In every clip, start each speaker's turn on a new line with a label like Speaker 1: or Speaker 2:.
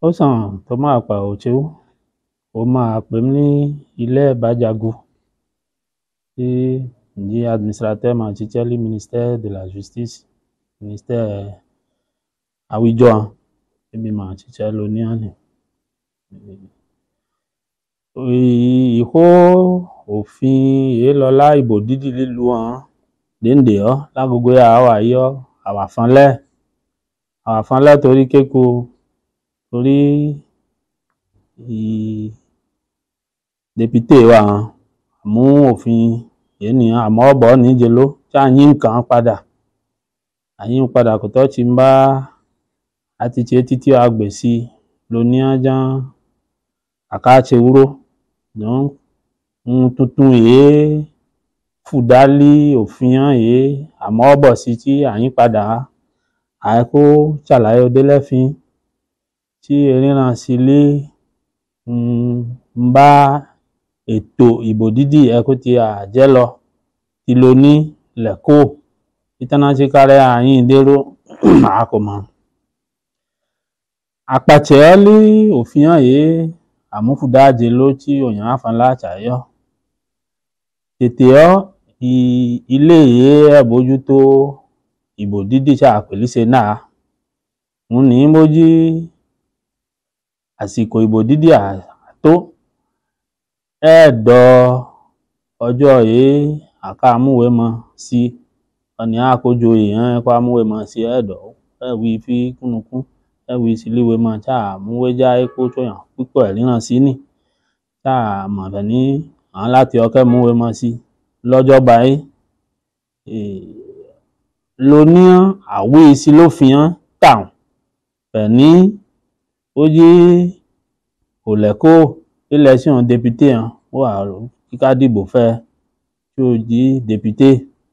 Speaker 1: ó sàn tó máa pa òṣèlú ó máa pè ní ilé Bajagu tí ní administrateur máa ṣiṣẹ́ ní ministère de la justice ministère àwùjọ èmi máa ṣiṣẹ́ lóní àná ìhó òfin èé lọ́lá ìbò dídì lílu hàn déndé ọ́ lágogo àwa yọ àwàfánlẹ́ torí kéko torí député wa mú òfin ènìyàn àmọ́ ọ̀bọ̀ níje ló tí a yín nǹkan padà àyín padà kò tọ́ ti ń bá àti ṣe títí àgbèsí lóní ajá àkáṣe wúró ohun tuntun yìí fùdálí òfin hàn yìí àmọ́ ọ̀bọ̀ sí tí àyín padà àìkó ṣàlàyé odélẹ́fín tí eríran sí lé ń bá ètò ìbò dídì ẹkú ti àjẹ́ lọ ti lo ní lẹ́kọ́ ìtànáṣí kárẹ́ àyín dérò àkọ́mọ́ àpàtẹ́ lé òfin hàn yìí àmúfùdájẹ ló tí òyìn àfànlá àṣàyọ́ tètè ọ́ ilé yìí ẹ̀bójútó ìbò dídì ṣàpèlíṣe náà ń ní mójí àsìkò ìbò dídì àtó ẹ̀ẹ́dọ̀ ọjọ́ yìí àkàmúwé mọ́ sí ọ̀nì àkójọ èèyàn ẹ̀kọ́ àmúwé mọ́ sí ẹ̀ẹ́dọ̀ ẹ̀wì fi kúnnukún ẹ̀wì síléwé mọ́ ṣáà múwé já epo tóyàn púpọ̀ ẹ̀ríran sí ní ṣáà mọ̀fẹ́ ní àwọn láti ọkẹ́ múwé mọ́ sí lọ́jọ́ báyìí lóní àwé sí ló fi hàn tàn pẹ̀ ní ó jí òlẹ́kọ́ élection député hàn ó wà kíká dìbò fẹ́ tí ó jí député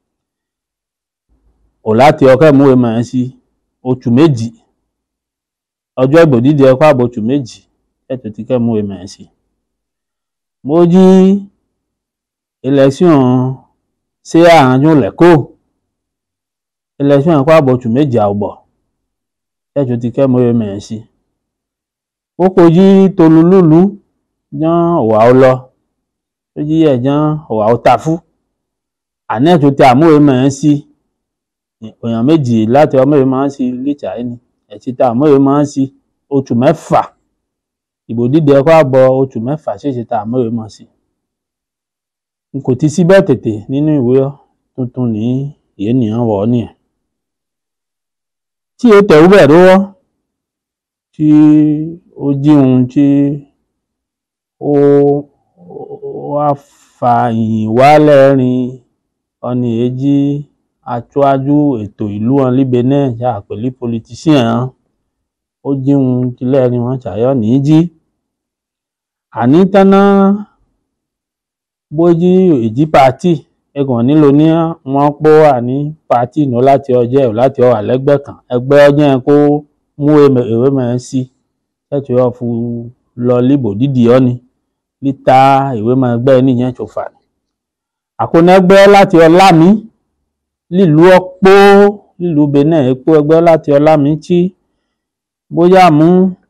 Speaker 1: ò láti ọkẹ́ múwé mọ́ sí oṣù méjì ọjọ́ ìbò dídì ẹ̀kọ́ àbò oṣù méjì ẹ̀tọ́ ti kẹ́ múwé mọ́ sí mo jí élection ṣé àránjú lẹ́kọ́ election ẹ̀kọ́ àbò oṣù méjì àwọ̀ ẹ̀tọ́ ti kẹ́ múwé mọ́ sí ó kojú tolúlúlú ján ọ̀wà ó lọ tó jí ẹ̀ ján ọ̀wà ó tafú àní ẹ̀tọ́ ti àmúwé mọ́ sí èèyàn méjì láti ọmọ ìwé máa ń sí lítà ẹni ẹ̀tí ta àmúwé máa ń sí oṣù mẹ́fà ìbò dídì ẹ̀kọ́ àbọ̀ oṣù mẹ́fà ṣèṣe ta àmúwé máa sí n kò ti síbẹ̀ tètè nínú ìwé tuntun ní ènìyàn wọ̀ ọ́ nìyẹn tí ó tẹ̀wú bẹ̀ lọ́wọ́ tí ó jí ohun tí ó wá fa ìyìn wálẹ́rin ọ̀nì èjì aṣáájú ètò ìlú wọn líbe náà ṣàpèlí politician ó jí ohun tí lẹ́rin wọn ṣàyọ́ ní jí àní tánná bójí èjì pàtì ẹkùn nílò ní wọn pọ́ àní pàtì nù láti ọjọ́ láti ọwà lẹ́gbẹ́ kan ẹgbẹ́ ọjọ́ kó mú ìwé mẹ́rin sí ẹ̀tù yọ fún lọ líbò dídì ọ́ ni líta ìwé mẹ́rin ẹgbẹ́ níyẹn ṣòfà àkónẹ́gbẹ́ láti ọlámi lílù ọpọ́ lílù benin epo ẹgbẹ́ láti ọlámi tí bóyá mú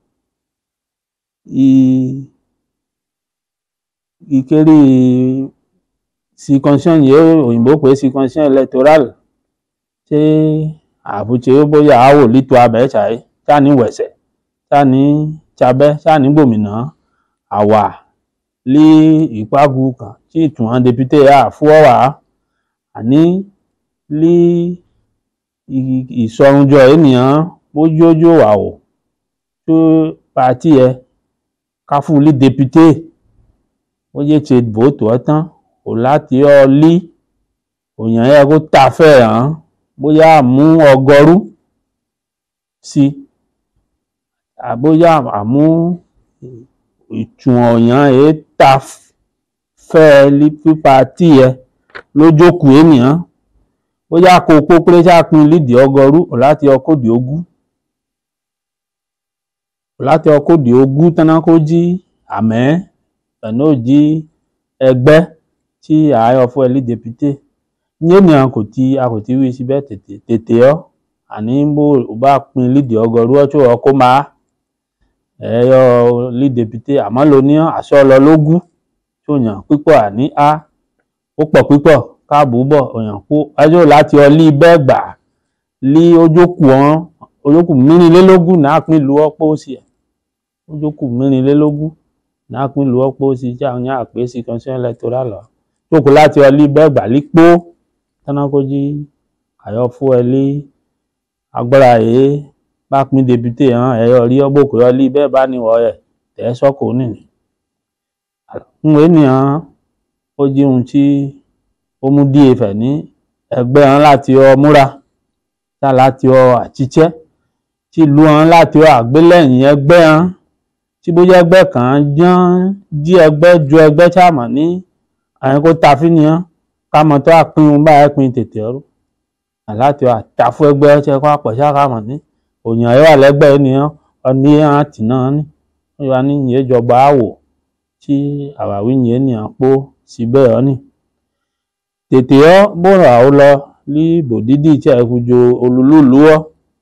Speaker 1: ìkéré circonscription yìí òyìnbó pé circonscription electoral tí àbúché bóyá àwò lítò abẹ́ ṣàì sáàní wẹ̀sẹ̀ sáàní chabẹ́ sáàní gbòmìnà àwà lé ìpágu kan tí ìtùwọ̀n député àfúọ́wà àní lé ìsọrunjọ ènìyàn bójójó wà ó tó pàtí ẹ káfù lé député ó yé ṣe vóòtù ọtán ò láti ọ lé òyìn ẹ kó ta fẹ́ hàn bóyá mú ọgọ́rú sí àbóyá àmú ìtùn ọ̀yàn ẹ ta fẹ́ lé pípa tí ẹ lójókù ènìyàn bóyá kó kó péré ṣáàpín lídì ọgọ́rú ò láti ọkọ̀dì ogún tánná kó jí àmẹ́ ẹ̀nà jí ẹgbẹ́ tí ààyò fún ẹlí député ní ènìyàn kò tí wí síbẹ̀ tètè ọ́ àní bó bá pín lídì ọgọ́rú ọ̀tún ọkọ̀ máa ẹ̀yọ lí député àmọ́ ló ní àṣọ lọ lógún tí òyàn pípọ̀ àní á ó pọ̀ pípọ̀ káàbù bọ̀ òyàn kó ẹjọ́ láti ọlí bẹ́ẹ̀ gbà lí ojókù mẹ́rìnlélógún náà pín lu ọ̀pọ̀ sí ẹ̀ ojókù mẹ́rìnlélógún náà pín lu ọ̀pọ̀ sí tí àwọn yàn àpè sí Commission Electoral lọ jókòó láti ọlí bẹ́ẹ̀ gbà lí pó tánákójí àyọ fún ẹ lí agbára yìí bá pín député hàn ẹ̀yọ rí ọgbọ́kọ̀ yọ lí bẹ́ẹ̀ bá ní wọ́ ẹ̀ tẹ́ sọ́kò nìyí ń wé nìyàn ó jí ohun tí ó mú díè fẹ̀ ní ẹgbẹ́ hàn láti ọ múra tá láti ọ àtiṣẹ́ tí ìlú hàn láti ọ àgbélẹ̀yìn ẹgbẹ́ hàn tí bó jẹ́ ẹgbẹ́ kan ján jí ẹgbẹ́ ju ẹgbẹ́ sàmọ̀ ní àyẹn kó ta fí nìyàn ká mọ̀ tó àpín ohun báyẹn pín tètè ọrú láti ọ àtàfú ẹgbẹ́ ọ̀ṣẹ́ kó àpọ̀ṣá ká mọ̀ ní òyìn àyẹ̀wò àlẹ́gbẹ́ ènìyàn ọní àtì náà ní wọ́n yọ ní ìyẹn jọba àwò tí àwàwí yẹn ní àpò síbẹ̀ ọ́ ní tètè ọ́ bóra ó lọ ní ìbò dídì tí a kú jo olúlúlú ọ́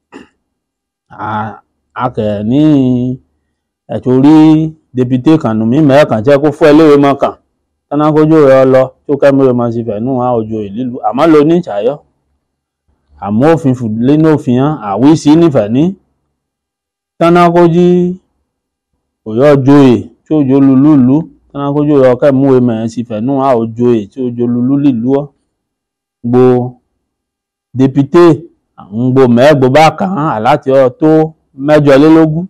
Speaker 1: akẹ̀ ní ẹ̀tọ́ rí député kànú mi mẹ́ẹ̀kan jẹ́ kó fún ẹlẹ́wẹ̀ẹ́ mọ́kàn tánákójú rẹ̀ lọ tó kẹ́mìrì mọ́ sí fẹ̀ nù á òjò ìlú àmọ́ ló ní ìṣàyọ́ àmọ́ òfin fùdílé ní òfin hàn àwí sí nífẹ̀ẹ́ ní tánákójú òyọ́ joyè tí ó jo lulúlú tánákójú rẹ̀ ọkẹ́ mú emẹ̀ẹ́ sí fẹ̀ nù á òjò èyí tí ó jo lulú lílú ọ́ gbo député ń gbo mẹ́ẹ̀gbọ́ bá kàn án àláti ọ tó 8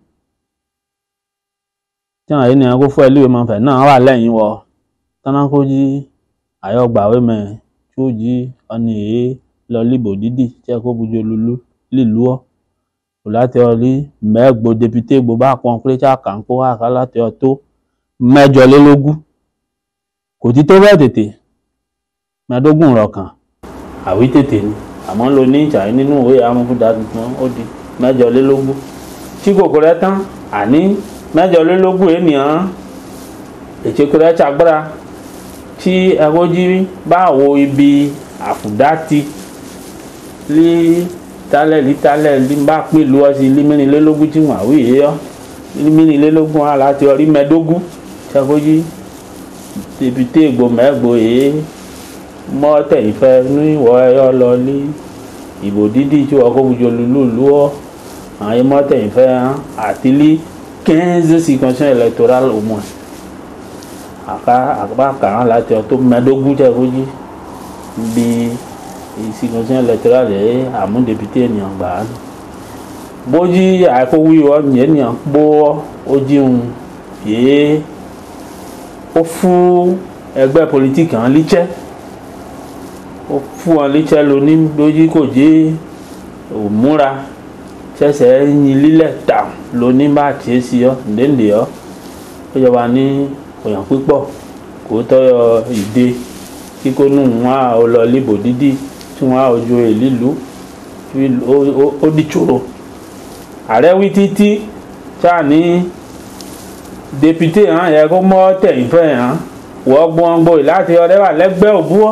Speaker 1: tí àwọn ènìyàn kó fún ẹlẹ́wẹ̀ẹ́ mọ́ fẹ̀ náà wà lẹ́yìn wọ tánákójú àyọgbàwé mẹ́ẹ̀ tí ó jí ọni èé lọ líbò dídì tí ẹ kó bujo lulú lílú ọ́ kò láti ọ rí mẹ́ẹ̀gbọ́ député gbọ́ bá pọn pé tí a kà ń kó àká láti ọ tó 8 kò tí tó bẹ́ẹ̀ tètè 15 rọ̀kàn àwí tètè ni àmọ́ ló ní ìjà nínú ìwé amúfúdà tuntun ó di 8 tí kòkó rẹ tán àní 8 ènìyàn ètò rẹ ṣàgbára tí ẹgbójí bá wo ibi àfùdá ti lí tálẹ̀ lí bá pín lu ọ sí lí 24 tí wọ́n àwí yìí ọ́ lí 24 á láti ọrí 15 tí ẹgbójí député ègbò mẹ́gbò èé mọ́ tẹ̀yìn fẹ́ ní ìwọ̀ ẹyọ lọ ní ìbò dídì tí wọ́n kó bujo lulú ọ́ àwọn mọ́ tẹ̀yìn fẹ́ hàn àti lí 15 sí Commission Electoral au moins àkàbà kàn láti ọ tó 20 tí ẹgbójí bí sí Commission Electoral rẹ̀ àmú député ènìyàn gbà á bójí àìkówí ọ ènìyàn gbó ó jíun yìí ó fún ẹgbẹ́ pọlitíkì hàn líṣẹ́ ó fún wọn líṣẹ́ lóní bójí kò jẹ́ òmúra ṣẹ̀ṣẹ̀ yin lílẹ̀ tà lóní bá tiẹ̀ sí ọ ǹdẹ́ǹdẹ́ ọ ó jọba ní òyàn pípọ̀ kò tọ́yọ ìdè kíkó nù wọn á lọ líbò dídì tí wọn á ojú èlìlú ó dìṣòro ààrẹ wí títí sáà ní député hàn yẹ kó mọ́ tẹ̀yìn fẹ́ hàn wọ́n gbọ́ngbò láti ọdẹ wà lẹ́gbẹ́ òbúwọ́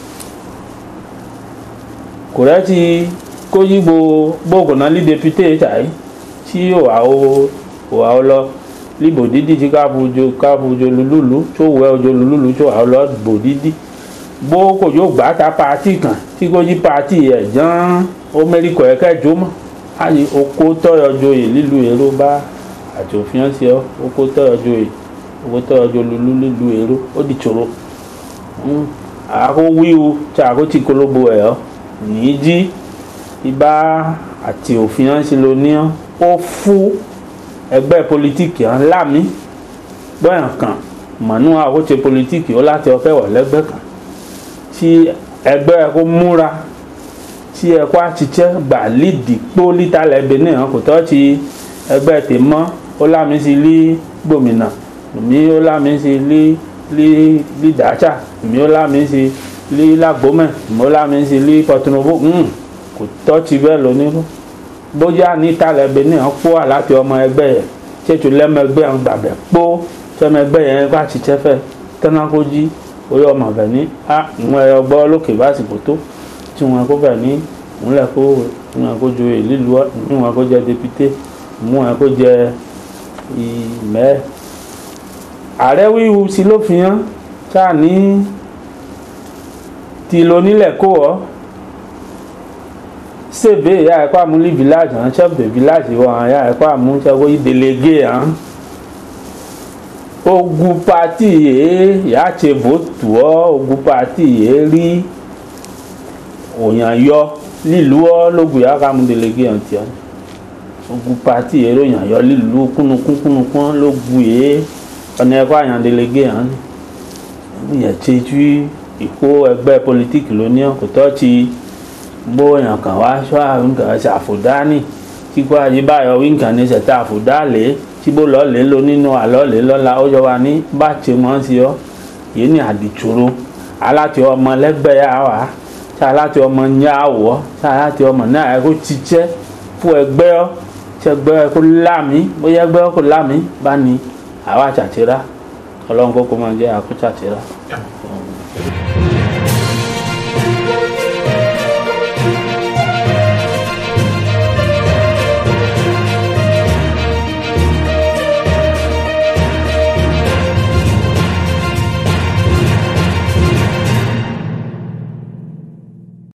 Speaker 1: kò rẹ́ ti kó yí gbogbo náà lí député tàí tí òwà ó lọ líbò dídì tí káàbùjọ lulúlú tó wẹ́ ojo lulúlú tó wà ó lọ bò dídì bó kò yóò gbà ta pàtì kan tí kò yí pàtì ẹ̀ ján ó mẹ́ríkọ̀ ẹ̀kẹ́ jó mọ́ àyè oko tọ́yọ joyè lílu èrò bá àti òfin ọ̀sẹ̀ ọ́ oko tọ́yọ joyè oko tọ́yọ jo lulú lílu èrò ó di ṣòro àkó wíwu tí àkó tí kolóbo ẹ̀ ọ́ nìyí jí ibà àti òfin ọ̀sẹ̀ ló ní ó fún ẹgbẹ́ pọlitíkì hàn láàmì gbọ́yàn kan mọ̀nú àkóso pọlitíkì ó láti ọ̀fẹ́ wọ̀ lẹ́gbẹ́ kan tí ẹgbẹ́ ẹ kó múra tí ẹ kó àṣìṣẹ́ gbà lídìí pó lítàlẹ̀ benin hàn kò tọ́ ti ẹgbẹ́ tè mọ́ ó láàmì sí lí gbòmìnà mi ó láàmì sí lí dàáṣà mi ó láàmì sí lí lágbómẹ̀ mi ó láàmì sí lí pọtunovo kò tọ́ ti bẹ́ẹ̀ lónírú bóyá nítàlẹ̀ benin hàn pó àláti ọmọ ẹgbẹ́ yẹn ṣètò lẹ́mẹgbẹ́ hàn gbàgbẹ́ pó tẹ́mẹgbẹ́ yẹn kó àṣìṣẹ́ fẹ́ tẹ́nákójí oyè ọmọ bẹ̀ ní ìwọ̀n ẹ̀yọ gbọ́ lókè básìkò tó tí wọn kó bẹ̀ ní ìwọ̀n kó joyè lílu ìwọ̀n kó jẹ député ìwọ̀n kó jẹ ìmẹ́ ààrẹ wíwu sí ló fi hàn ṣáà ní ti lo nílẹ̀ kó ọ́ sèbè ya ẹ̀kọ́ àmúlí village hàn ṣẹ́bẹ̀ village wọn ya ẹ̀kọ́ àmú ṣẹ́wọ́ ìdélégé hàn ogun pati yìí yà ṣe votu ọ́ ogun pati yìí rí òyàn yọ lílùú ọ́ lógun yà ká mú délégé hàn tiẹ̀ ogun pati yìí òyàn yọ lílùú kúnnukún lógun yìí ọ̀nà ẹ̀kọ́ àyàn délégé hàn yẹ̀ ṣe tú ìkó ẹgbẹ́ politique lónìí kò tọ́ ti bóyá kan wá ṣọ́ nǹkan ṣàfùdání tí kò ayé báyọ̀ wí nǹkan ní ṣẹ̀tà àfùdálẹ̀ tí bó lọ́ọ́ lé lọ nínú àlọ́ọ̀lẹ́ lọ́la ó yọ wa ní bá ṣe mọ́ sí ọ yìí ní àdìtúró aláti ọmọ lẹ́gbẹ́ yà wá tí aláti ọmọ nyá wọ́ tí aláti ọmọ náà ẹ kó ṣiṣẹ́ fún ẹgbẹ́ ọ tí ẹgbẹ́ ẹ kó lámì bóyá ẹgbẹ́ ọ kó lámì bá ní àwa ṣàtìrá ọlọ́run kókó máa jẹ́ àkó ṣàtìrá.